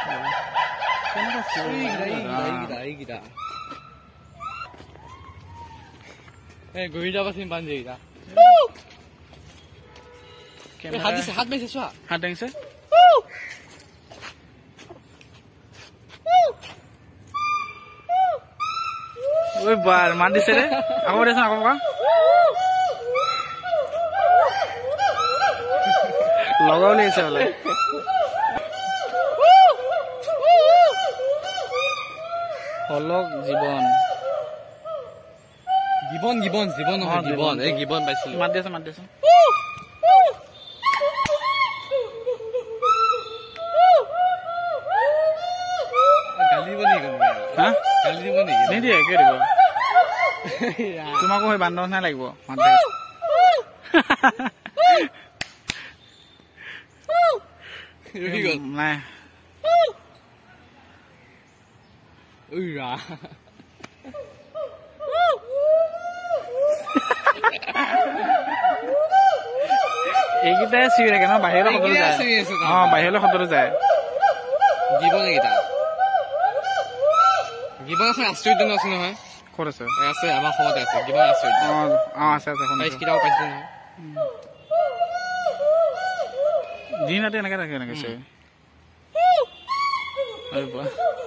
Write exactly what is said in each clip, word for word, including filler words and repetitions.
কেনেকুৱা চিঞৰ এইকেইটা এই গৈ যাব চিন পান এইকেইটা হাত দিছে হাত মাৰিছে চোৱা হাত দাঙিছে ঐ বাৰ মাত দিছে ৰে আকৌ দেচোন আকৌ কা লগাও লাগিছে বোলে হলক জীৱন জীৱন জীৱন জীৱন নহয় জীৱন এই জীৱন পাইছিলো মাত দিছে মাত দিছে গালি দিব নেকি হা গালি দিব নেকি নিদিয়ে কিয় দিব তোমাকো সেই বান্দৰ নিচিনা লাগিব মাত ৰখি গ'ল নাই উৰা এইকেইটাই চিঞৰি থাকে ন বাহিৰলৈ শব্দটো যায় অ বাহিৰলৈ শব্দটো যায় জীৱন এইকেইটা জীৱন আছে আশ্চৰ্য আছে নহয় ক'ত আছে আছে আমাৰ সময়তে আছে জীৱন আশ্চৰ্য অ অ আছে আছে কিতাপ পাইছো নহয় দিন ৰাতি এনেকে থাকে এনেকে চিঞৰি আৰু বা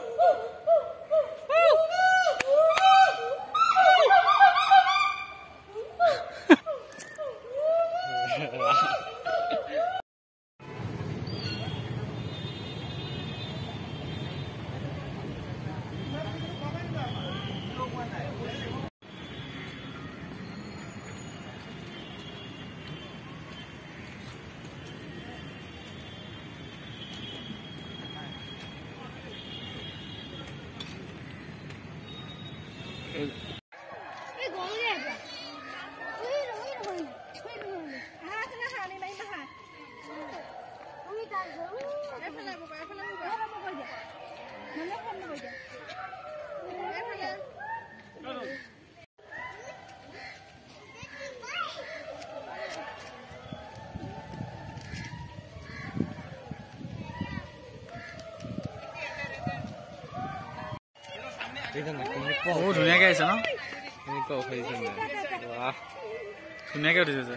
বহুত ধুনীয়াকে আহিছে ন ধুনীয়াকে উঠিছে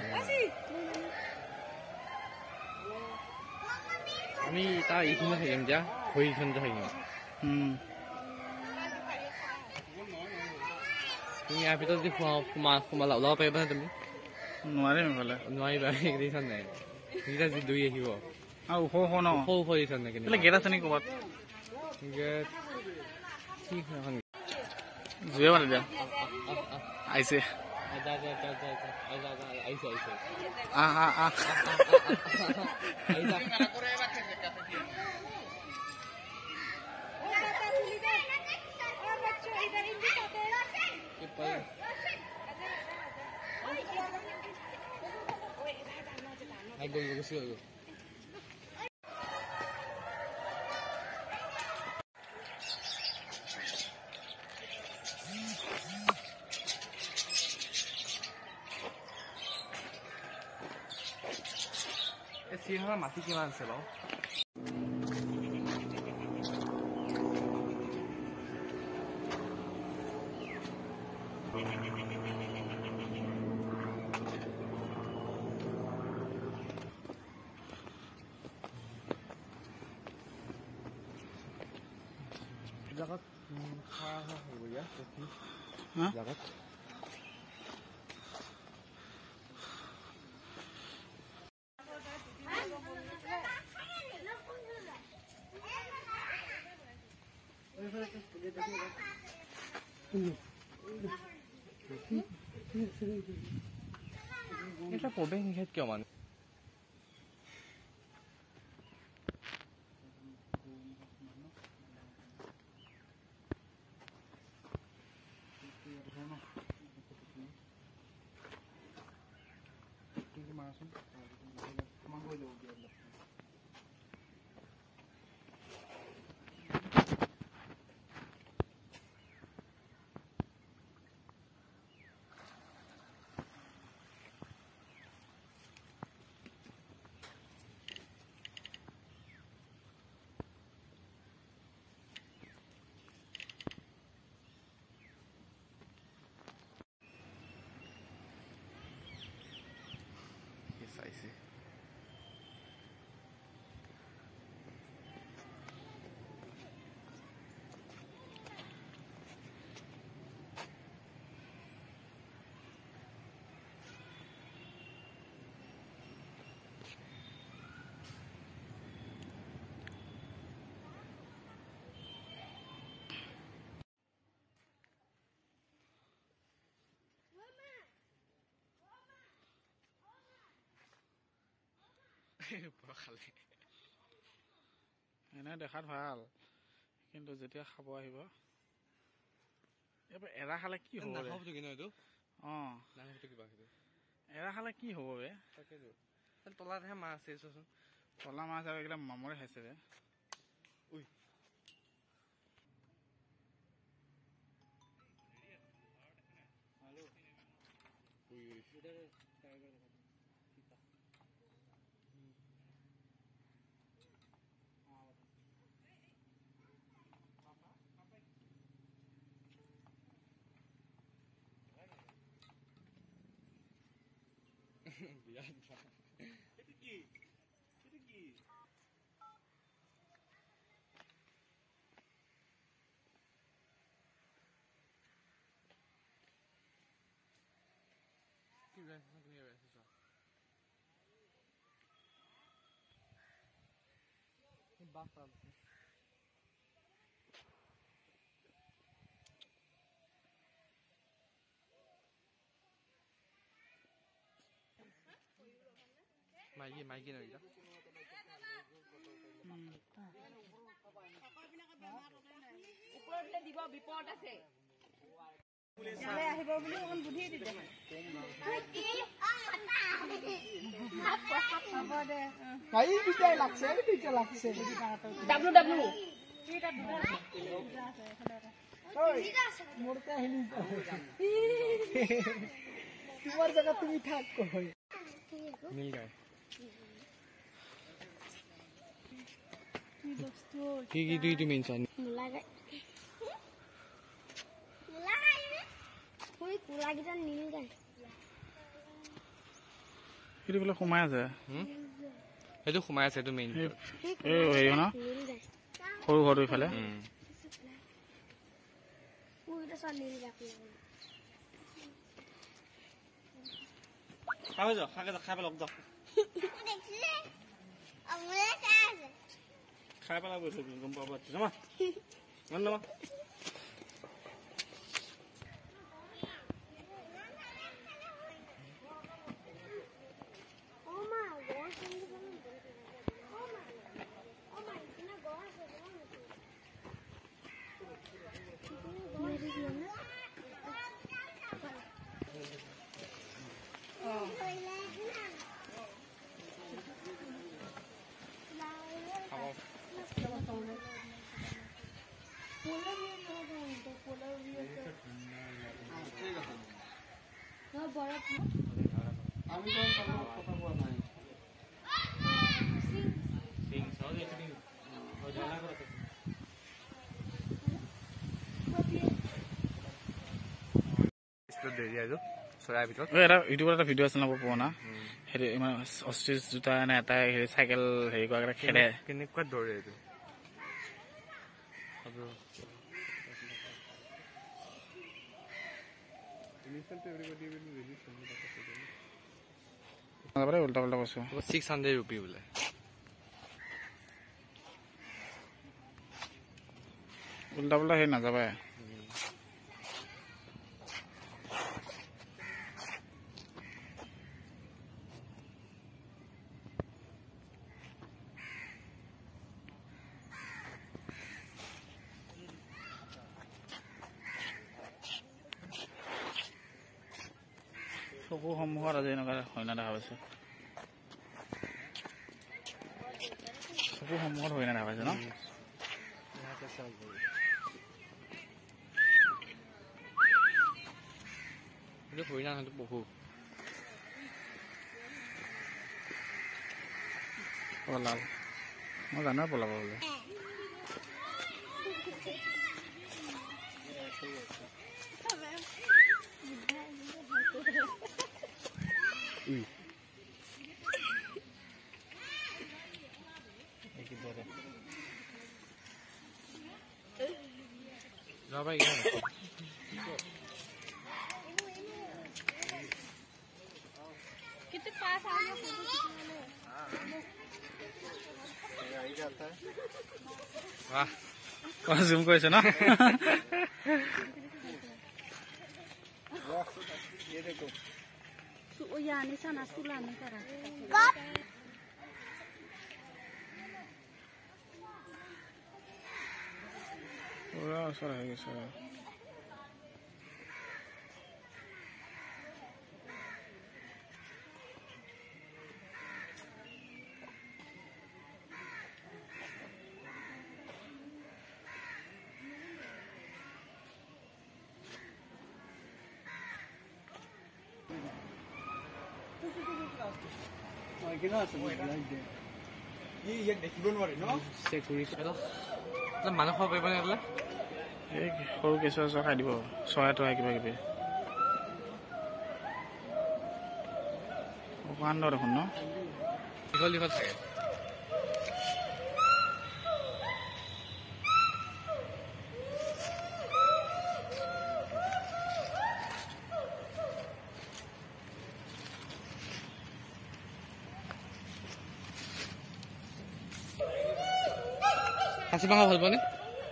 আমি তাৰ এইখিনি থাকিম যা ভৰিখন থাকিম তুমি ইয়াৰ ভিতৰত যদি সোমা সোমালা ওলাব পাৰিবা নে তুমি নোৱাৰিম এইফালে নোৱাৰিবা দেখিছা নাই সেইকেইটা যি দৌৰি আহিব আৰু ওখ ওখ ন ওখ ওখ দেখিছা নাই কেনেকুৱা গেট আছে নেকি ক'ৰবাত গেট কি জুয়ে মাতি দিয়া আহিছে আহ আহ আহ চিৰিখনৰ মাটি কিমান আছে বাৰু জাগাত জাগাত এটা প্রবেশ নিষেধ কিয় মানে খালে এনে দেখাত ভাল কিন্তু যেতিয়া খাব আহিব এবাৰ এৰা খালে কি হ'ব নাখাবতো কিনো এইটো অঁ নাখাবতো কিবা সেইটো এৰা খালে কি হ'ব বে তাকেতো তলাতহে মাছ আছে চোৱাচোন তলা মাছ আৰু এইকেইটা মামৰে খাইছে বে উই বিৰাট এইটো কি এইটো কি কি বে তুমি বে চোৱা এই বাস আছে মাইকি মাইকি ন এটা ওপৰলে দিব বিপদ আছে ইয়ালে আহিব বুলি অকন বুদ্ধি দিলে ভাই বিটা লাগছে বিটা লাগছে ডাব্লু ডাব্লু এটা দুটা আছে ওই মোরতে আহিলি তোমার জায়গা তুমি থাক কই মিল গায় কি বস্তু কি কি তুই তুমি ইনসান মুলাগাই মুলাগাই নে কই কুলাগিটা নীল গায় এইটো বোলে সোমাই আছে হুম এইটো সোমাই আছে এইটো মেইন এই হেৰি ন নীল গায় সৰু সৰু ইফালে হুম কুইটা সব নীল গায় খাবে যাও খাগে যাও খাই পেলাব যাও দেখছিলে আমলে আছে খাই পেলাব গম পাব জমা মন নমা ও মা গোয়া সঙ্গে ও মা ও মা না গোয়া আছে গোয়া আছে আমি তো কথা বলা নাই সিং সহজ এটি ও জানা করতে ইsto দেৰি আইছো চৰাই ভিতৰত ঐ এটা ইউটিউবত এটা ভিডিঅ' আছে ন পুৰণা হেৰি ইমান অষ্ট্ৰিচ জোতা নে এটা হেৰি চাইকেল হেৰি কৰা খেলে কেনেকুৱা দৌৰে এইটো উল্টা উল্টা কৈছো ছিক্স হাণ্ড্ৰেড ৰুপি বোলে উল্টা উল্টা হেৰি নাযাবাই চকু সমূহত আজি এনেকুৱা হৰিণা দেখা পাইছে চকু সমূহত হৰিণা দেখা পাইছে ন হৰিণা হয়তো বহু পলাল মই জানো পলাব বোলে যাবা ইগান कितने पास आ गया फोटो खींचने आई जाता है वाह वाह जूम কৰিছে ন ये देखो ओ यानी सा ना सुला नहीं करा कब পুৰা ওচৰ হৈ গৈছে মানুহ খাব পাৰিব নে এই সৰু কেঁচুৱা চোৱা খাই দিব চৰাই তৰাই কিবা কিবি অকমান দেখোন ন দীঘল দীঘল থাকে খাচী মাংস ভাল পোৱানে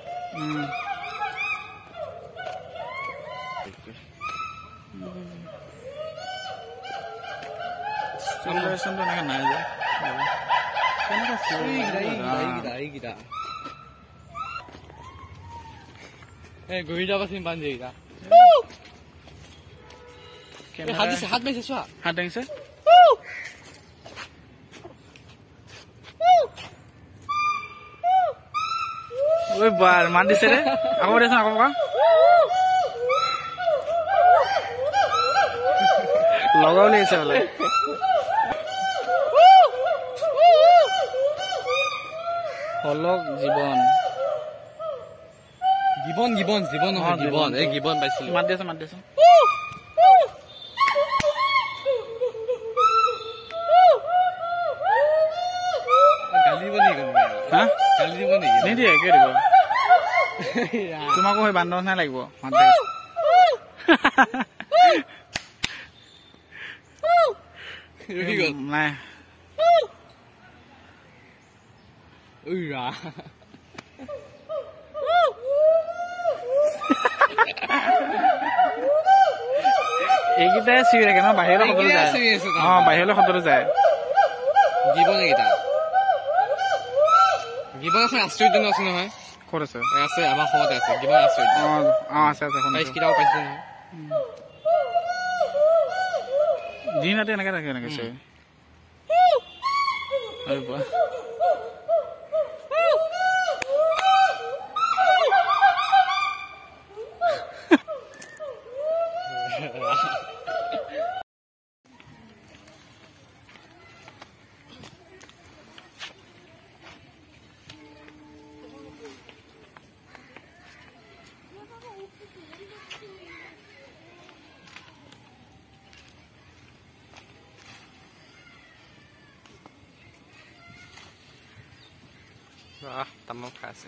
এনেকে নাই যে গহি যাব চিম পান যেইটা হাত দিছে হাত মাৰিছে চোৱা হাত দাঙিছে ঐ বাৰ মান দিছে ৰে আকৌ দেচোন আকৌ কা লগাও লাগিছে বোলে হলক জীৱন গিবন গিবন জীৱন নহয় গিবন এই গিবন পাইছিলো মাত দিছে মাত দিছে গালি দিব নেকি হা গালি দিব নেকি নিদিয়ে কিয় দিব তোমাকো সেই বান্দৰ নিচিনা লাগিব মাত নাই এইকেইটাই চিঞৰি থাকে ন বাহিৰলৈ শব্দটো যায় অ বাহিৰলৈ শব্দটো যায় গিবন এইকেইটা গিবন আছে আশ্চৰ্য আছে নহয় ক'ত আছে আছে আমাৰ সময়তে আছে গিবন আশ্চৰ্য অ অ আছে আছে কিতাপ পাইছো নহয় দিন ৰাতি এনেকে থাকে এনেকে চিঞৰি Ah, taman খাইছে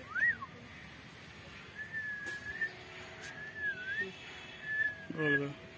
গ'ল গ'ল